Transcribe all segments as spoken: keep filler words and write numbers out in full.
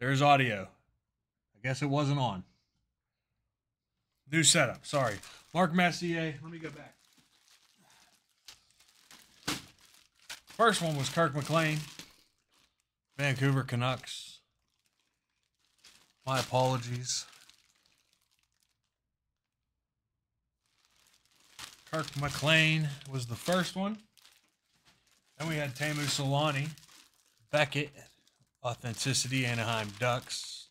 There's audio. I guess it wasn't on. New setup. Sorry. Mark Messier. Let me go back. First one was Kirk McLean. Vancouver Canucks. My apologies. Kirk McLean was the first one. Then we had Teemu Solani. Beckett. Authenticity, Anaheim Ducks.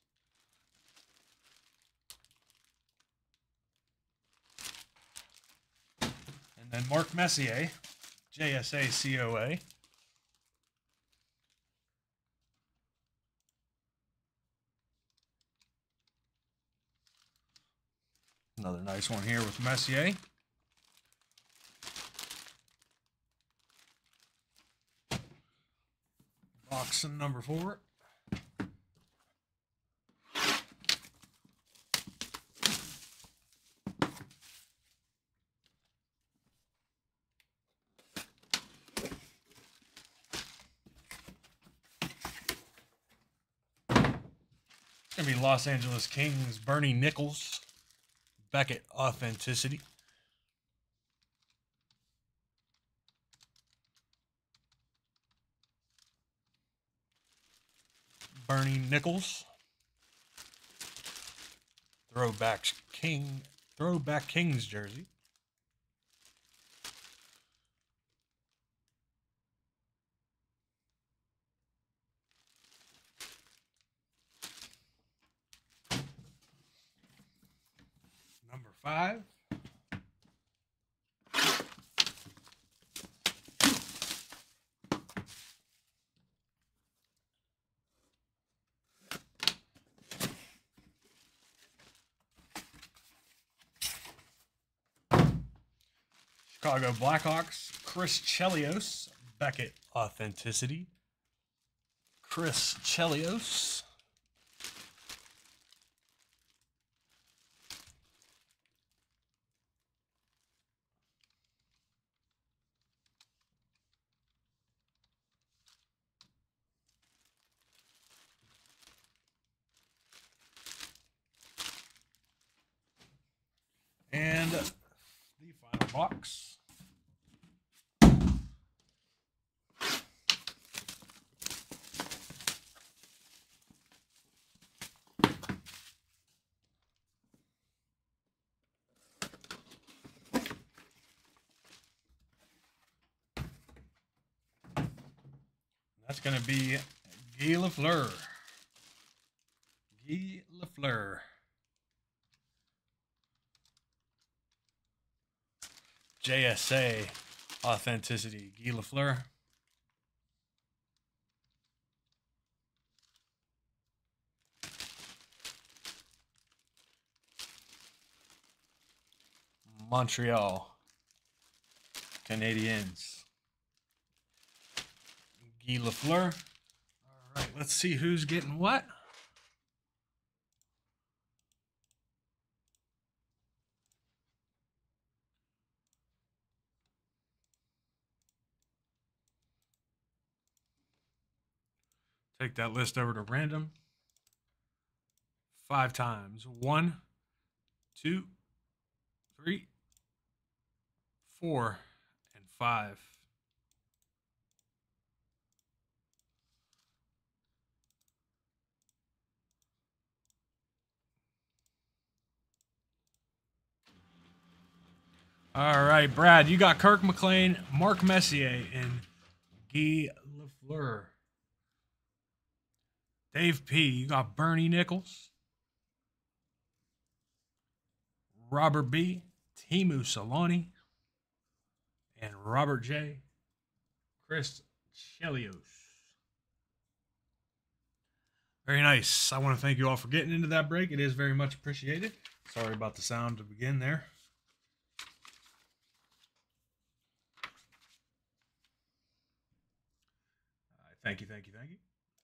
And then Mark Messier. J S A C O A. Another nice one here with Messier. Box number four. It's going to be Los Angeles Kings, Bernie Nichols. Beckett, Authenticity. Bernie Nichols. Throwback King, Throwback Kings jersey. Number five. Chicago Blackhawks, Chris Chelios, Beckett Authenticity. Chris Chelios. And the final box. That's going to be Guy Lafleur. Guy Lafleur. J S A Authenticity, Guy Lafleur. Montreal Canadiens, Guy Lafleur. All right, let's see who's getting what. Take that list over to random. Five times. One, two, three, four, and five. All right, Brad, you got Kirk McLean, Mark Messier, and Guy Lafleur. Dave P., you got Bernie Nichols, Robert B., Teemu Solani, and Robert J., Chris Chelios. Very nice. I want to thank you all for getting into that break. It is very much appreciated. Sorry about the sound to begin there. All right, thank you, thank you, thank you.